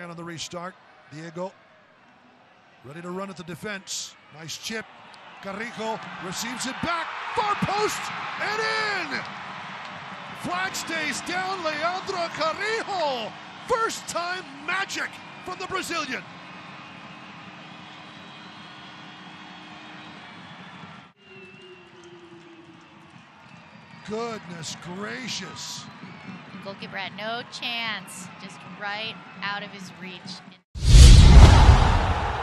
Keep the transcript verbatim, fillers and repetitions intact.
Second on the restart. Diego ready to run at the defense. Nice chip. Carrijó receives it back. Far post and in. Flag stays down. Leandro Carrijó. First time magic from the Brazilian. Goodness gracious. Goalkeeper had no chance, just right out of his reach.